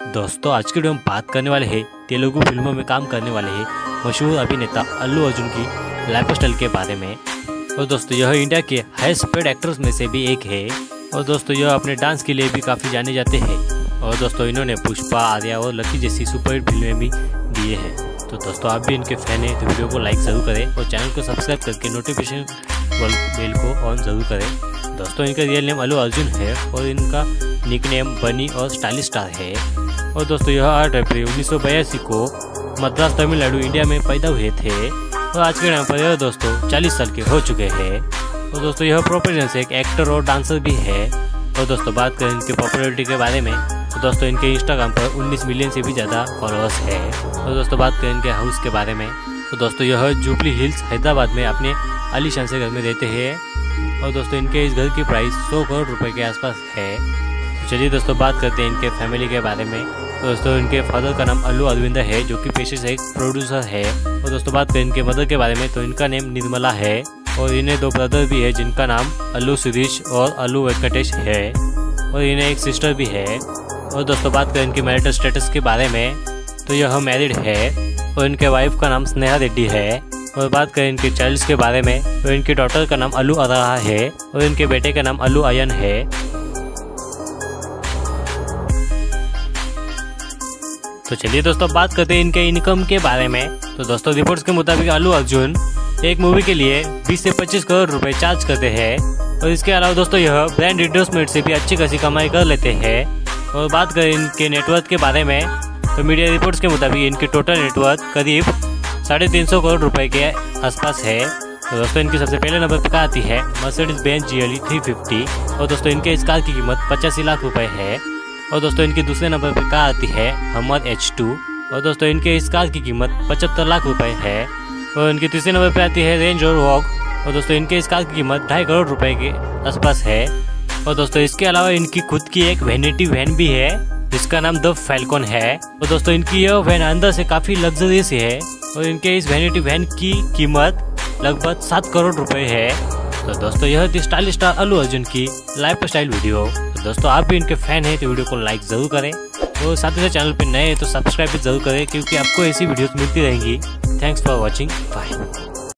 दोस्तों आज की वीडियो में बात करने वाले हैं तेलुगु फिल्मों में काम करने वाले हैं मशहूर अभिनेता अल्लू अर्जुन की लाइफस्टाइल के बारे में। और दोस्तों यह इंडिया के हाईएस्ट पेड एक्टर्स में से भी एक है। और दोस्तों यह अपने डांस के लिए भी काफ़ी जाने जाते हैं। और दोस्तों इन्होंने पुष्पा, आर्या और लकी जैसी सुपरहिट फिल्में भी दिए हैं। तो दोस्तों आप भी इनके फैन हैं तो वीडियो को लाइक ज़रूर करें और चैनल को सब्सक्राइब करके नोटिफिकेशन बेल को ऑन ज़रूर करें। दोस्तों इनका रियल नेम अल्लू अर्जुन है और इनका निकनेम बनी और स्टाइलिश स्टार है। और दोस्तों यह 8 अप्रैल 1982 को मद्रास तमिलनाडु इंडिया में पैदा हुए थे और आज के टाइम पर यह दोस्तों 40 साल के हो चुके हैं। और दोस्तों यह प्रोफेशन से एक एक्टर और डांसर भी है। और दोस्तों बात करें इनके पॉपुलरिटी के बारे में तो दोस्तों इनके इंस्टाग्राम पर 19 मिलियन से भी ज़्यादा फॉलोअर्स है। और दोस्तों बात करें इनके हाउस के बारे में तो दोस्तों यह जुबली हिल्स हैदराबाद में अपने आलीशान से घर में रहते हैं। और दोस्तों इनके इस घर की प्राइस 100 करोड़ रुपए के आसपास है। चलिए दोस्तों बात करते हैं इनके फैमिली के बारे में। तो दोस्तों इनके फादर का नाम अल्लू अरविंदर है जो कि पेशे से एक प्रोड्यूसर है। और दोस्तों बात करें इनके मदर के बारे में तो इनका नेम निर्मला है और इन्हें 2 ब्रदर भी है जिनका नाम अल्लू सुरेश और अल्लू वेंकटेश है और इन्हें एक सिस्टर भी है। और दोस्तों बात करें इनके मैरिटल स्टेटस के बारे में तो यह मैरिड है और इनके वाइफ का नाम स्नेहा रेड्डी है। और बात करें इनके चाइल्ड्स के बारे में तो इनके डॉटर का नाम अल्लू अराहा है और इनके बेटे का नाम अल्लू अयन है। तो चलिए दोस्तों बात करते हैं इनके इनकम के बारे में। तो दोस्तों रिपोर्ट्स के मुताबिक अल्लू अर्जुन एक मूवी के लिए 20 से 25 करोड़ रुपए चार्ज करते हैं। और इसके अलावा दोस्तों यह ब्रांड एंडोर्समेंट से भी अच्छी खासी कमाई कर लेते हैं। और बात करें इनके नेटवर्थ के बारे में तो मीडिया रिपोर्ट्स के मुताबिक इनके टोटल नेटवर्थ करीब 350 करोड़ रुपए के आसपास है। तो दोस्तों इनकी सबसे पहले नंबर पर आती है मर्सिडीज बेंज GLE 350 और दोस्तों इनके इस कार की कीमत 85 लाख रुपए है। और दोस्तों इनके दूसरे नंबर पर कार आती है हमर H2 और दोस्तों इनके इस कार की कीमत 75 लाख रुपए है। और इनके तीसरे नंबर पर आती है रेंज रोवर वॉक और दोस्तों इनके इस कार की कीमत 2.5 करोड़ रुपए के आसपास है। और दोस्तों इसके अलावा इनकी खुद की एक वैनिटी वैन भी है जिसका नाम द फैल्कन है। और दोस्तों इनकी यह वैन अंदर से काफी लग्जरियस है और इनके इस वैनिटी वैन की कीमत लगभग 7 करोड़ रुपए है। तो दोस्तों यह थी स्टाइलिश स्टार अल्लू अर्जुन की लाइफ स्टाइल वीडियो। तो दोस्तों आप भी इनके फैन हैं तो वीडियो को लाइक जरूर करें और साथ ही साथ चैनल पे नए हैं तो सब्सक्राइब भी जरूर करें क्योंकि आपको ऐसी वीडियोस मिलती रहेंगी। Thanks for watching. बाय।